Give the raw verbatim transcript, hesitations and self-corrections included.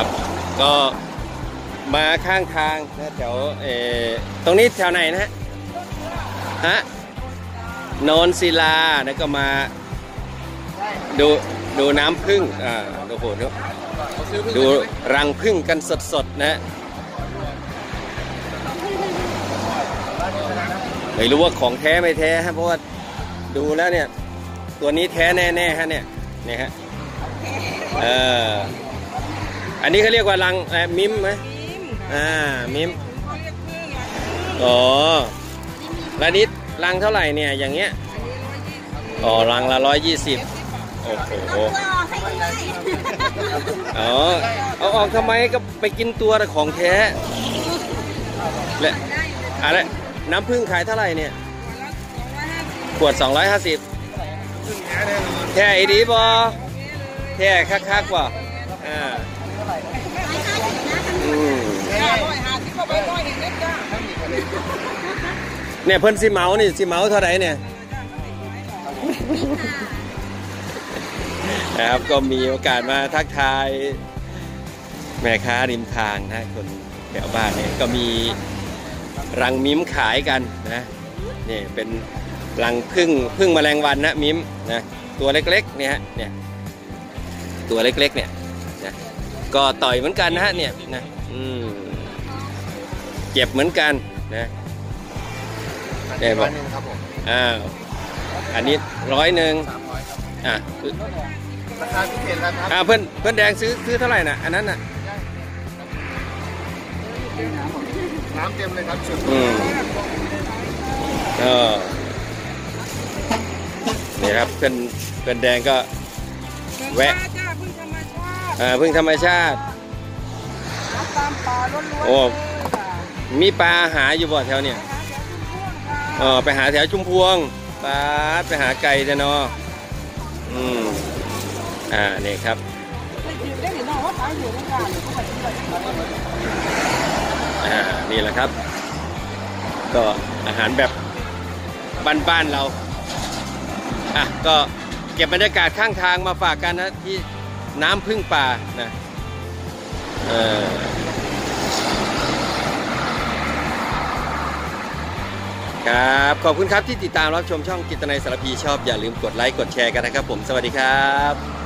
ครับก็มาข้างทางนะแถวเออตรงนี้แถวไหนนะฮะฮะโนนศิลาแล้วก็มาดูดูน้ำผึ้งอ่าดูโหดูดูรังผึ้งกันสดๆนะไม่รู้ว่าของแท้ไม่แท้ฮะเพราะว่าดูแล้วเนี่ยตัวนี้แท้แน่ๆฮะเนี่ยนี่ฮะเอออันนี้เขาเรียกว่ารังอะไรมิมไหมอ่ามิมอ๋อแล้วนี้รังเท่าไหร่เนี่ยอย่างเงี้ยอ๋อรังละร้อยยี่สิบโอ้โหอ๋อเอาออกทำไมก็ไปกินตัวแต่ของแท้และอะไรน้ำผึ้งขายเท่าไหร่เนี่ยขวดสองร้อยห้าสิบแท้อีดีบอแท้คักๆว่ะอ่าอืมเนี่ยเพิ่นสิเมานี่สิเมาเท่าไหร่เนี่ยนะครับก็มีโอกาสมาทักทายแม่ค้าริมทางนะคนแถวบ้านเนี่ยก็มีรังมิ้มขายกันนะนี่เป็นรังผึ้งผึ้งแมลงวันนะมิ้มนะตัวเล็กๆเนี่ยฮะเนี่ยตัวเล็กๆเนี่ยนะก็ต่อยเหมือนกันนะฮะเนี่ยนะอืมเจ็บเหมือนกันนะเนี่ยบอกอ้าวอันนี้ร้อยหนึ่งอ่ะราคาพิเศษแล้วครับอ่าเพื่อนเพื่อนแดงซื้อซื้อเท่าไหร่น่ะอันนั้นน่ะน้ำเต็มเลยครับชุดอืมเออนี่ครับเพื่อนเพื่อนแดงก็แวะอ่าพึ่งธรรมชาติโอ้มีปลาหาอยู่บ่แถวเนี่ยอ๋อไปหาแถวชุมพวงปลาไปหาไก่จะเนาะอืมอ่านี่ครับอ่านี่แหละครับก็อาหารแบบบ้านๆเราอ่ะก็เก็บบรรยากาศข้างทางมาฝากกันนะที่น้ำผึ้งป่านะเออครับขอบคุณครับที่ติดตามรับชมช่องกิตนัยสารพีชอบอย่าลืมกดไลค์กดแชร์กันนะครับผมสวัสดีครับ